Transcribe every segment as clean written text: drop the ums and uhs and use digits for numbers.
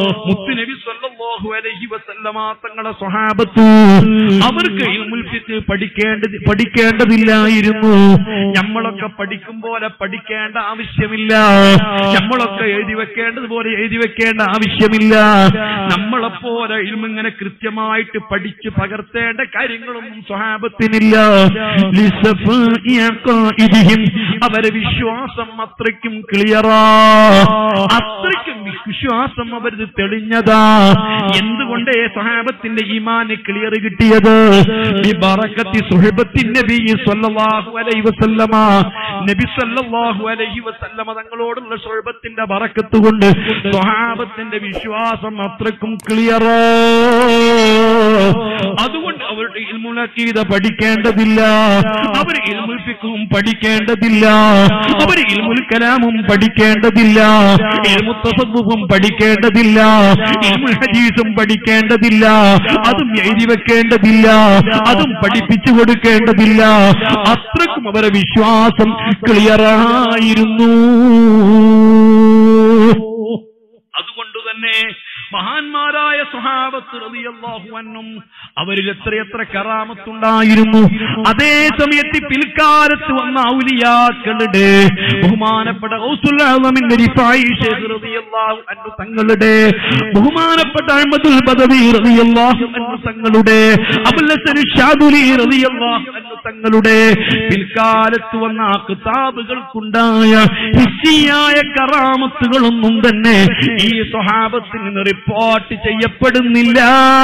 മുത്തുനബി സല്ലല്ലാഹു അലൈഹി വസല്ലമ തങ്ങളുടെ സ്വഹാബത്ത് അവർക്ക് ഇൽമുൽ ഫിഖ് പഠിക്കേണ്ടതില്ലായിരുന്നു. നമ്മളൊക്കെ പഠിക്കും പോലെ പഠിക്കേണ്ട ആവശ്യമില്ല. നമ്മളൊക്കെ എഴുതി വെക്കേണ്ടതുപോലെ എഴുതി വെക്കേണ്ട ആവശ്യമില്ല. നമ്മളെപ്പോലെ ഇൽമിങ്ങനെ കൃത്യമായിട്ട് പഠിച്ച് പകർത്തേണ്ട കാര്യങ്ങളൊന്നും സ്വഹാബത്തിനില്ല. അവരെ വിശ്വാസം അത്രയ്ക്കും ക്ലിയറാ, അത്രയ്ക്കും വിശ്വാസം അവരത് തെളിഞ്ഞതാ. എന്തുകൊണ്ട് സ്വഹാബത്തിന്റെ ഈമാന് ക്ലിയർ കിട്ടിയത്? ബിബറകത്തി സുഹബത്തിൻ നബി സല്ലല്ലാഹു അലൈഹി വസല്ലമ, നബി സല്ലല്ലാഹു അലൈഹി വസല്ലമ തങ്ങളോടുള്ള സുഹബത്തിന്റെ ബറക്കത്ത് കൊണ്ട് സ്വഹാബത്തിന്റെ വിശ്വാസം അത്രയ്ക്കും ക്ലിയറാ. അതുകൊണ്ട് അവരുടെ ഇൽമുൽ അഖീദ പഠിക്കേണ്ടതില്ല, അവർ ഇൽമുൽ ഫിഖും പഠിക്കേണ്ടതില്ല, അവർ ഇൽമുൽ കലാമും പഠിക്കേണ്ടതില്ല, ഇൽമുൽ തസവ്വുഫും പഠിക്കേണ്ടതില്ല, ഇൽമുൽ ഹദീസും പഠിക്കേണ്ടതില്ല, അതും എഴുതി വെക്കേണ്ടതില്ല, അതും പഠിപ്പിച്ചു കൊടുക്കേണ്ടതില്ല. അത്രക്കും അവരുടെ വിശ്വാസം ക്ലിയറായിരുന്നു. അതുകൊണ്ട് തന്നെ മഹാന്മാരായ സ്വഹാബത്ത് റളിയല്ലാഹു അൻഹും അവരിൽ എത്രയെത്ര കറാമത്തുണ്ടായിരുന്നു. അതേ സമയത്ത് പിൽക്കാലത്ത് വന്ന ഔലിയാക്കളുടെ ബഹുമാനപ്പെട്ട ഗൗസുൽ ആലമിന്റെ റിഫായി ശൈഖ് റളിയല്ലാഹു അൻഹു തങ്ങളുടെ, ബഹുമാനപ്പെട്ട അഹ്മദുൽ ബദവി റളിയല്ലാഹു അൻഹു തങ്ങളുടെ, അബുൽ ഹസൻ ഷാദുലി റളിയല്ലാഹു അൻഹു തങ്ങളുടെ പിൽക്കാലത്ത് വന്ന കിതാബുകൾക്കുണ്ടായ ഹിസ്സിയായ കറാമത്തുകളൊന്നും തന്നെ ഈ സ്വഹാബത്തിൽ നിന്ന് റിപ്പോർട്ട് ചെയ്യപ്പെടുന്നില്ല.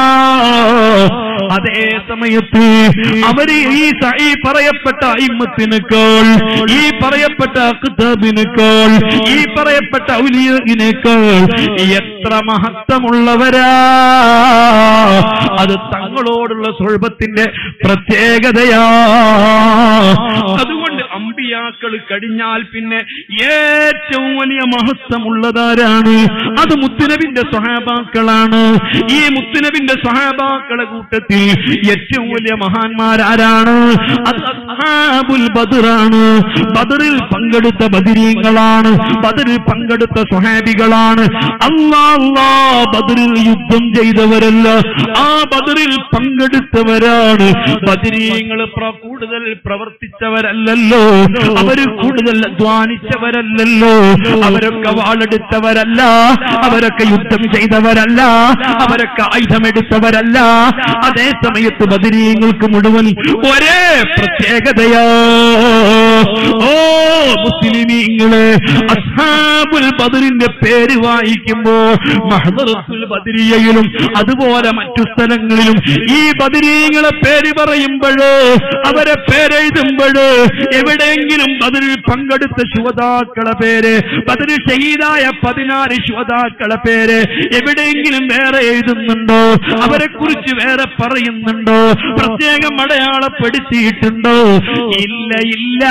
അതേ സമയത്ത് അവര് ഈ പറയപ്പെട്ട അയിമ്മത്തിനേക്കാൾ, ഈ പറയപ്പെട്ട കിതാബിനേക്കാൾ, ഈ പറയപ്പെട്ട ഔലിയയിനേക്കാൾ എത്ര മഹത്വമുള്ളവരാ! അത് തങ്ങളോടുള്ള സുഹബത്തിന്റെ പ്രത്യേകതയാ. അതുകൊണ്ട് അമ്പിയാക്കൾ കഴിഞ്ഞാൽ പിന്നെ ഏറ്റവും വലിയ മഹത്വമുള്ളതാരാണ്? അത് മുത്തുനബിന്റെ സ്വഹാബാക്കളാണ്. ഈ മുത്തുനബിന്റെ സ്വഹാബാക്കളെ കൂട്ടത്തിൽ ഏറ്റവും വലിയ മഹാന്മാരാരാണ്? അത് അസ്ഹാബുൽ ബദറാണ്. ബദറിൽ പങ്കെടുത്ത ബദരീങ്ങളാണ്, ബദറിൽ പങ്കെടുത്ത സ്വഹാബികളാണ്. അല്ലാ ബദറിൽ യുദ്ധം ചെയ്തവരല്ല, ആ ബദറിൽ പങ്കെടുത്തവരാണ്. ബദരീങ്ങൾ കൂടുതൽ പ്രവർത്തിച്ചവരല്ലല്ലോ, അവര് കൂടുതൽ അധ്വാനിച്ചവരല്ലല്ലോ, അവരൊക്കെ വാളെടുത്തവരല്ല, അവരൊക്കെ യുദ്ധം ചെയ്തവരല്ല, അവരൊക്കെ ആയുധമെടുത്തവരല്ല. അതേ സമയത്ത് ബദരീങ്ങൾക്ക് മുഴുവൻ ഒരേ പ്രത്യേകതയാ. ഓ മുസ്ലിമീങ്ങളെ, അസ്ഹാബുൽ ബദറിന്റെ പേര് വായിക്കുമ്പോ മഹ്ദറത്തുൽ ബദരിയയിലും അതുപോലെ മറ്റു സ്ഥലങ്ങളിലും ഈ ബദരീങ്ങളെ പേര് പറയുമ്പോഴോ അവരെ പേരെഴുതുമ്പോഴോ എവിടെയെങ്കിലും ബദറിൽ പങ്കെടുത്ത ശുഹദാക്കളെ പേര്, ബദറിൽ ഷഹീദായ 14 ശുഹദാക്കളെ പേര് എവിടെയെങ്കിലും വേറെ എഴുതുന്നുണ്ടോ? അവരെ കുറിച്ച് വേറെ പറയുന്നുണ്ടോ? പ്രത്യേകം അടയാളപ്പെടുത്തിയിട്ടുണ്ടോ? ഇല്ല, ഇല്ല.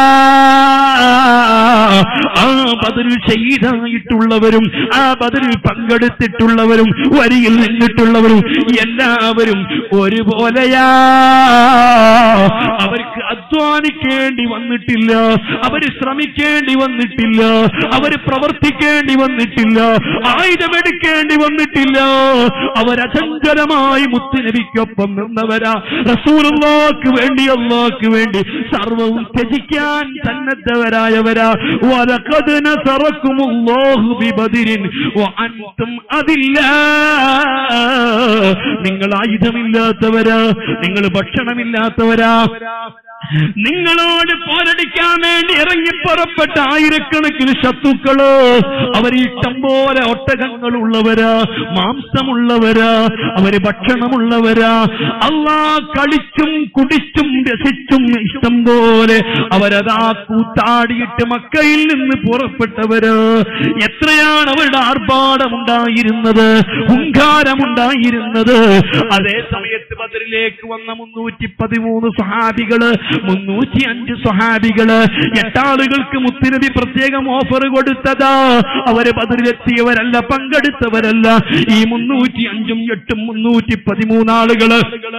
ആ ബദറിൽ ഷഹീദായിട്ടുള്ളവരും ആ ബദറിൽ പങ്കെടുത്തിട്ടുള്ളവരും വരിയിൽ നിന്നിട്ടുള്ളവരും എല്ലാവരും ഒരുപോലെയാ. അവർക്ക് അധ്വാനിക്കേണ്ടി വന്നിട്ടില്ല, അവര് ശ്രമിക്കേണ്ടി വന്നിട്ടില്ല, അവര് പ്രവർത്തിക്കേണ്ടി വന്നിട്ടില്ല, ആയുധമെടുക്കേണ്ടി വന്നിട്ടില്ല. അവരചഞ്ചലമായി മുത്തുനബിക്കൊപ്പം നിന്നവരാ. റസൂലുള്ളാഹിക്ക് വേണ്ടി, അല്ലാഹുവിന് വേണ്ടി സർവവും ത്യജിക്കാൻ സന്നദ്ധവരായവരാ. വലഖദ് നസറക്കുമുല്ലാഹു ബിബദരിൻ വഅൻതും അദില്ലാ. നിങ്ങൾ ആയുധമില്ലാത്തവരാ, നിങ്ങൾ ഭക്ഷണമില്ലാത്തവരാ. നിങ്ങളോട് പോരടിക്കാൻ വേണ്ടി ഇറങ്ങി പുറപ്പെട്ട ആയിരക്കണക്കിന് ശത്രുക്കള്, അവർ ഇഷ്ടം പോലെ ഒട്ടകങ്ങളുള്ളവരാ, മാംസമുള്ളവരാ, അവര് ഭക്ഷണമുള്ളവരാ. അല്ലാഹ് കളിച്ചും കുടിച്ചും രസിച്ചും ഇഷ്ടം പോലെ അവരതാ കൂത്താടിയിട്ട് മക്കയിൽ നിന്ന് പുറപ്പെട്ടവര്. എത്രയാണ് അവരുടെ ആർഭാടമുണ്ടായിരുന്നത്, ഹുങ്കാരമുണ്ടായിരുന്നത്. അതേ സമയത്ത് ബദറിലേക്ക് വന്ന 313 സ്വഹാബികള്, 305 സ്വഹാബികള്, 8 ആളുകൾക്ക് മുത്തുനബി പ്രത്യേകം ഓഫർ കൊടുത്തതാ. അവര് ബദറിലെത്തിയവരല്ല, പങ്കെടുത്തവരല്ല. ഈ 305ഉം 8ഉം 313 ആളുകള്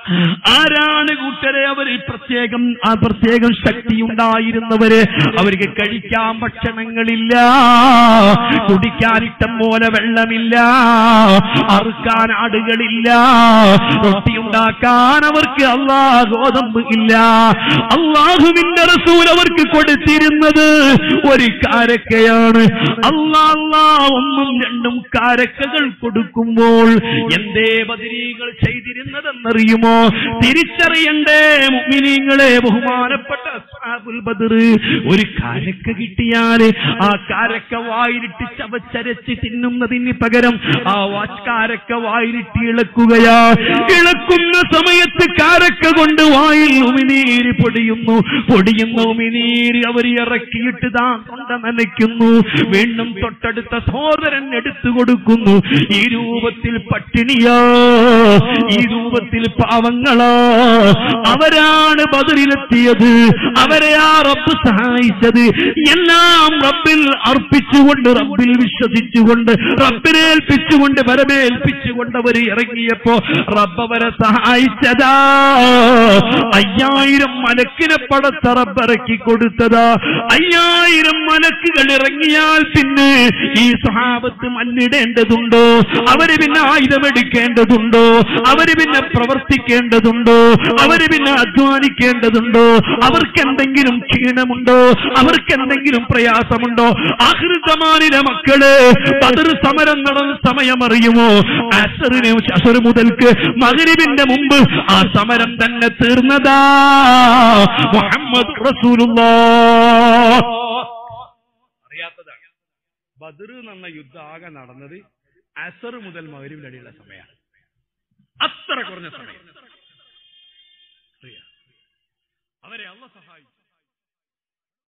ആരാണ് കൂട്ടരെ അവരിൽ പ്രത്യേകം ശക്തി ഉണ്ടായിരുന്നവര്? അവർക്ക് കഴിക്കാൻ ഭക്ഷണങ്ങളില്ല, കുടിക്കാൻ ഇഷ്ടം പോലെ വെള്ളമില്ല, അറുക്കാൻ ആടുകളില്ല, റൊട്ടി ഉണ്ടാക്കാൻ അവർക്ക് ഗോതമ്പ് ഇല്ല. അള്ളാഹുവിന്റെ റസൂൽ അവർക്ക് കൊടുത്തിരുന്നത് ഒരു കാരക്കയാണ്. ഒന്നും രണ്ടും കാരക്കകൾ കൊടുക്കുമ്പോൾ എന്തേ ബദരീകൾ ചെയ്തിരുന്നതെന്നറിയുമോ? തിരിച്ചറിയണ്ടേ മുഅ്മിനീങ്ങളെ, ബഹുമാനപ്പെട്ട അസ്ഹാബുൽ ബദർ. ഒരു കാരക്ക കിട്ടിയാൽ ആ കാരക്ക വായിലിട്ട് ചവച്ചരച്ച് തിന്നുന്നതിന് പകരം ആ കാരക്ക വായിലിട്ട് ഇളക്കുകയാ. ഇളക്കുന്ന സമയത്ത് കാരക്ക കൊണ്ട് വായിൽ ഉമിനീര് പൊടിയുന്ന ഉമിനീര് അവർ ഇറക്കിയിട്ട് തൊണ്ട നനയ്ക്കുന്നു. വീണ്ടും തൊട്ടടുത്ത സഹോദരൻ എടുത്തു കൊടുക്കുന്നു. ഈ രൂപത്തിൽ പട്ടിണിയാ, ഈ രൂപത്തിൽ പാവങ്ങളാ. അവരാണ് ബദറിലെത്തിയത്, അവരെയാ റബ്ബ് സഹായിച്ചത്. എല്ലാം റബ്ബിൽ അർപ്പിച്ചുകൊണ്ട്, റബ്ബിൽ വിശ്വസിച്ചുകൊണ്ട്, റബ്ബിനെ ഏൽപ്പിച്ചുകൊണ്ട്, വരമേൽപ്പിച്ചുകൊണ്ട് അവർ ഇറങ്ങിയപ്പോ റബ്ബ് അവരെ സഹായിച്ചതാ. 5000 മലക്കിനെ പടച്ച റബ്ബ് ഇറക്കി കൊടുത്തതാ. 5000 മലക്കുകൾ ഇറങ്ങിയാൽ പിന്നെ ഈ സ്വഹാബത്ത് മല്ലിടേണ്ടതുണ്ടോ? അവര് പിന്നെ ആയുധമെടുക്കേണ്ടതുണ്ടോ? അവര് പിന്നെ പ്രവർത്തിക്കേണ്ടതുണ്ടോ? അവര് പിന്നെ അധ്വാനിക്കേണ്ടതുണ്ടോ? അവർക്കെന്തെങ്കിലും ക്ഷീണമുണ്ടോ? അവർക്കെന്തെങ്കിലും പ്രയാസമുണ്ടോ? ആഖിറുസമാനിലെ മക്കള്, ബദർ സമരം നടന്ന സമയം അറിയുമോ? അസ്ർ മുതൽക്ക് മഗ്രിബിന്റെ മുമ്പ് ആ സമരം തന്നെ തീർന്നതാ. മുഹമ്മദ് റസൂലുള്ളാഹ്. അറിയാത്തതാണ്, ബദർ എന്ന യുദ്ധം ആകെ നടന്നത് അസ്ർ മുതൽ മഗ്രിബിന്റെ ഇടയിലുള്ള സമയമാണ്. അത്ര കുറഞ്ഞ സമയം അവരെ അല്ലാഹു സഹായിച്ചു.